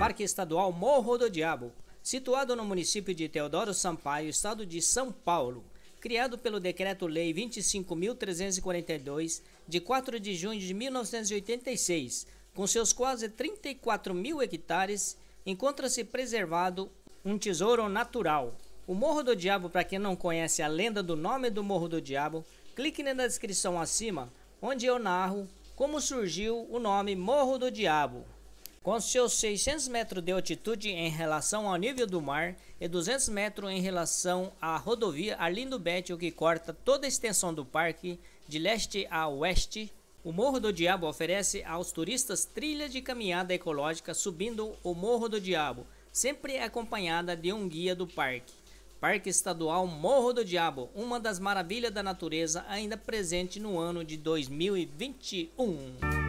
Parque Estadual Morro do Diabo, situado no município de Teodoro Sampaio, estado de São Paulo, criado pelo Decreto-Lei 25.342, de 4 de junho de 1986, com seus quase 34 mil hectares, encontra-se preservado um tesouro natural. O Morro do Diabo, para quem não conhece a lenda do nome do Morro do Diabo, clique na descrição acima, onde eu narro como surgiu o nome Morro do Diabo. Com seus 600 metros de altitude em relação ao nível do mar e 200 metros em relação à rodovia Arlindo Bettel, que corta toda a extensão do parque de leste a oeste, o Morro do Diabo oferece aos turistas trilhas de caminhada ecológica subindo o Morro do Diabo, sempre acompanhada de um guia do parque. Parque Estadual Morro do Diabo, uma das maravilhas da natureza ainda presente no ano de 2021.